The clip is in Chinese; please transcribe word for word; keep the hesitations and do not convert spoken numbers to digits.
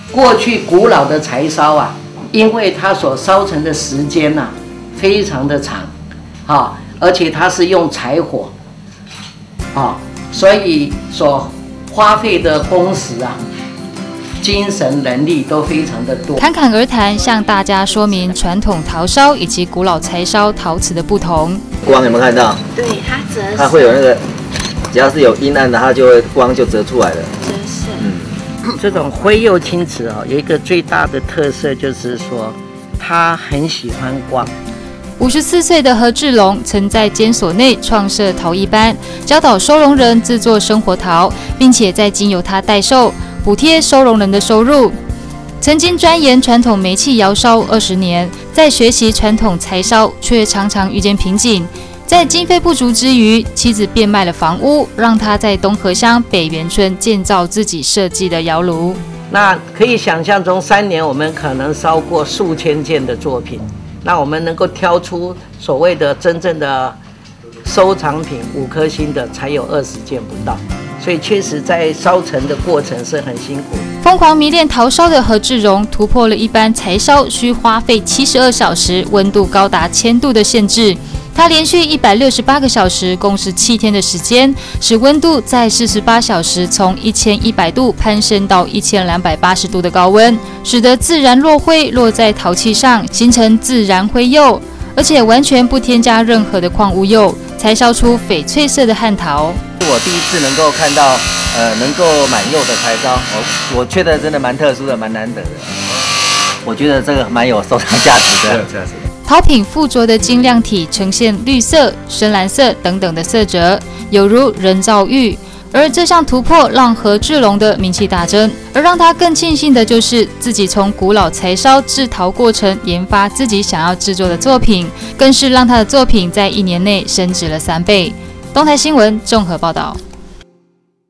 过去古老的柴烧啊，因为它所烧成的时间呐、啊、非常的长，啊，而且它是用柴火，啊，所以所花费的工时啊、精神能力都非常的多。 侃侃而谈，向大家说明传统陶烧以及古老柴烧陶瓷的不同。 光有没有看到？ 对，它折射， 它会有那个，只要是有阴暗的，它就会光就折出来了。 折射。 嗯， 这种灰釉青瓷哦，有一个最大的特色就是说，它很喜欢光。 五十四岁的何志龙曾在监所内创设陶艺班，教导收容人制作生活陶，并且在经由他代售，补贴收容人的收入。曾经钻研传统煤气窑烧二十年，在学习传统柴烧，却常常遇见瓶颈。在经费不足之余，妻子变卖了房屋，让他在东河乡北园村建造自己设计的窑炉。 那可以想象中，三年我们可能烧过数千件的作品。那我们能够挑出所谓的真正的收藏品五颗星的，才有二十件不到。所以确实在烧成的过程是很辛苦。 疯狂迷恋陶烧的何志荣突破了一般柴烧需花费七十二小时、温度高达千度的限制。他连续一百六十八个小时，共十七天的时间，使温度在四十八小时从一千一百度攀升到一千两百八十度的高温，使得自然落灰落在陶器上，形成自然灰釉，而且完全不添加任何的矿物釉，才烧出翡翠色的汉陶。 我第一次能够看到，呃，能够满釉的柴烧，我我觉得真的蛮特殊的，蛮难得的。我觉得这个蛮有收藏价值的。 陶品附着的晶亮体呈现绿色、深蓝色等等的色泽，有如人造玉。而这项突破让何志龙的名气大增，而让他更庆幸的就是自己从古老柴烧制陶过程研发自己想要制作的作品，更是让他的作品在一年内升值了三倍。东台新闻综合报道。